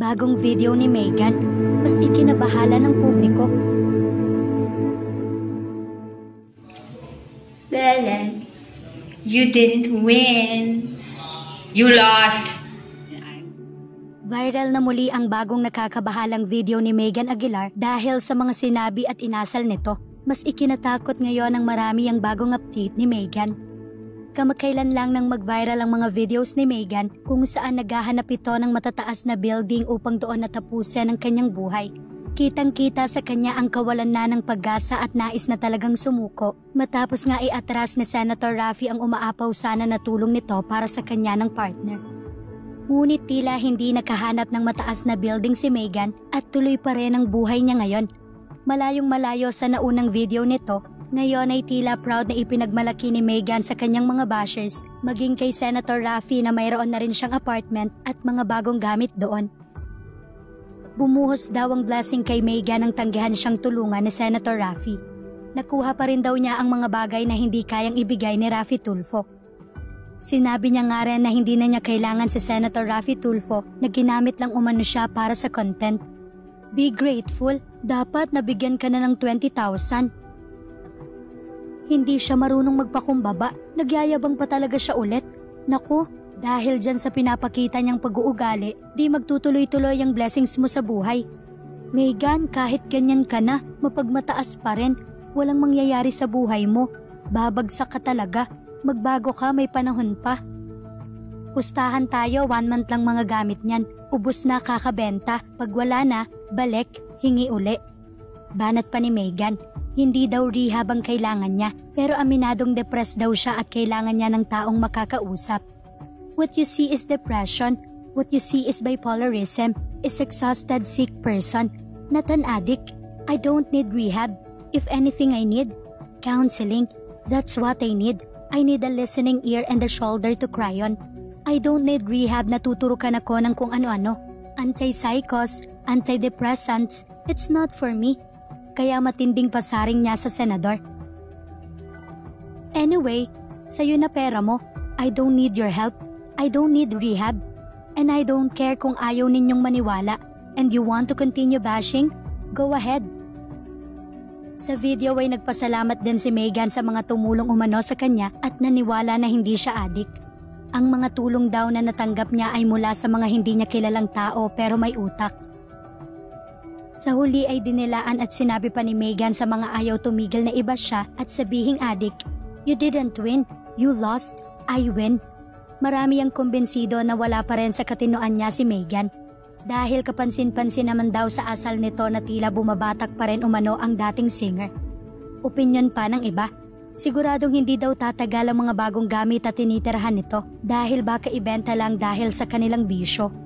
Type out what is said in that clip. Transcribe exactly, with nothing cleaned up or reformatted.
Bagong video ni Megan, mas ikinabahala ng publiko. Belen, you didn't win. You lost. Viral na muli ang bagong nakakabahalang video ni Megan Aguilar dahil sa mga sinabi at inasal nito. Mas ikinatakot ngayon ng marami ang bagong update ni Megan. Kamakailan lang nang mag-viral ang mga videos ni Megan kung saan naghahanap ito ng matataas na building upang doon natapusin ang kanyang buhay. Kitang-kita sa kanya ang kawalan na ng pag-asa at nais na talagang sumuko matapos nga iatras ni Senator Raffy ang umaapaw sana na tulong nito para sa kanya ng partner. Ngunit tila hindi nakahanap ng mataas na building si Megan at tuloy pa rin ang buhay niya ngayon. Malayong malayo sa naunang video nito, ngayon ay tila proud na ipinagmalaki ni Megan sa kanyang mga bashers, maging kay Senator Raffy na mayroon na rin siyang apartment at mga bagong gamit doon. Bumuhos daw ang blessing kay Megan nang tanggihan siyang tulungan ni Senator Raffy. Nakuha pa rin daw niya ang mga bagay na hindi kayang ibigay ni Raffy Tulfo. Sinabi niya nga rin na hindi na niya kailangan si Senator Raffy Tulfo na ginamit lang umano siya para sa content. Be grateful, dapat nabigyan ka na ng twenty thousand. Hindi siya marunong magpakumbaba, nagyayabang pa talaga siya ulit. Naku, dahil dyan sa pinapakita niyang pag-uugali, di magtutuloy-tuloy ang blessings mo sa buhay. Megan, kahit ganyan ka na, mapagmataas pa rin. Walang mangyayari sa buhay mo. Babagsak ka talaga. Magbago ka, may panahon pa. Pustahan tayo, one month lang mga gamit niyan. Ubus na, kakabenta. Pag wala na, balik, hingi uli. Banat pa ni Megan. Hindi daw rehab ang kailangan niya, pero aminadong depressed daw siya at kailangan niya ng taong makakausap. What you see is depression. What you see is bipolarism, is exhausted sick person, not an addict. I don't need rehab. If anything I need, counseling. That's what I need. I need a listening ear and a shoulder to cry on. I don't need rehab na tuturukan ako ng kung ano-ano. Anti-psychos, antidepressants, it's not for me. Kaya matinding pasaring niya sa senador. Anyway, sa'yo na pera mo. I don't need your help. I don't need rehab. And I don't care kung ayaw ninyong maniwala. And you want to continue bashing? Go ahead. Sa video ay nagpasalamat din si Megan sa mga tumulong umano sa kanya at naniwala na hindi siya adik. Ang mga tulong daw na natanggap niya ay mula sa mga hindi niya kilalang tao pero may utak. Sa huli ay dinilaan at sinabi pa ni Megan sa mga ayaw tumigil na iba siya at sabihing adik, "You didn't win, you lost, I win." Marami ang kumbensido na wala pa rin sa katinoan niya si Megan. Dahil kapansin-pansin naman daw sa asal nito na tila bumabatak pa rin umano ang dating singer. Opinyon pa ng iba, siguradong hindi daw tatagal ang mga bagong gamit at tinitirhan nito dahil baka ibenta lang dahil sa kanilang bisyo.